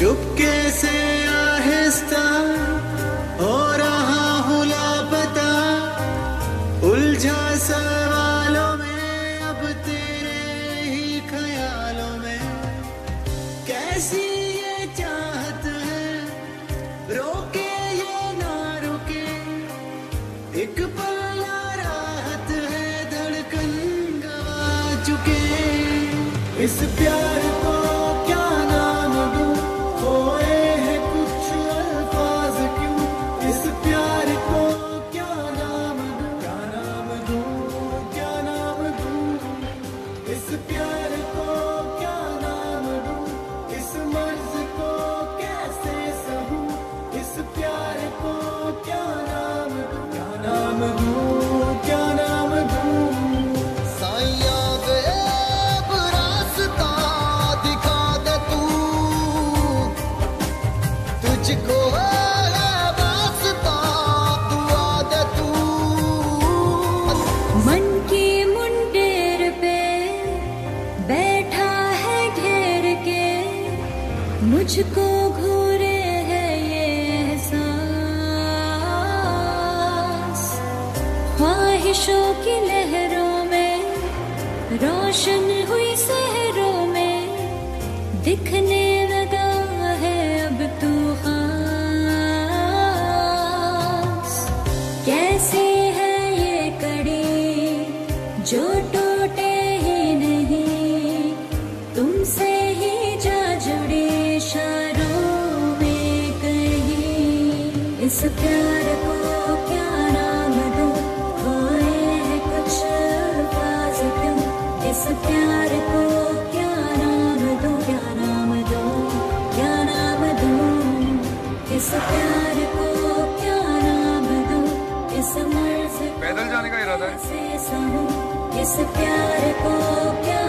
चुपके से आहिस्ता हो रहा हूँ लापता, उलझा सवालों में अब तेरे ही ख्यालों में। कैसी ये चाहत है, रोके ये ना रुके, एक पल राहत है, धड़कन गवा चुके। इस प्यार को क्या नाम दूं, खोए हैं कुछ अल्फाज क्यों। इस प्यार को क्या नाम दूं, क्या नाम दूं, क्या नाम दूं। इस प्यार को क्या नाम दूं, इस मर्ज को कैसे सहूं। इस प्यार को क्या नाम दूं, क्या नाम दूं, क्या नाम दूं। साइया वे अब रास्ता दिखा दे तू, तुझको है वास्ता, तू आ दे तू। मन की मुंडेर पे बैठा है घेर के, मुझको घूरे है ये एहसास। ख्वाहिशों की लहरों में रोशन हुई शहरों में, दिखने लगा है अब तू खास। कैसी है ये कड़ी जो टूटे ही नहीं, तुमसे ही जा जुड़ी इशारों में कहीं। इस प्यार को क्या नाम दूं, खोए हैं कुछ अल्फाज क्यों। इस प्यार को क्या नाम दूं, क्या नाम दूं, क्या नाम दूं। इस प्यार को क्या नाम दूं, इस मर्ज पैदल जाने का इरादा है। से सहूं। इस प्यार को क्या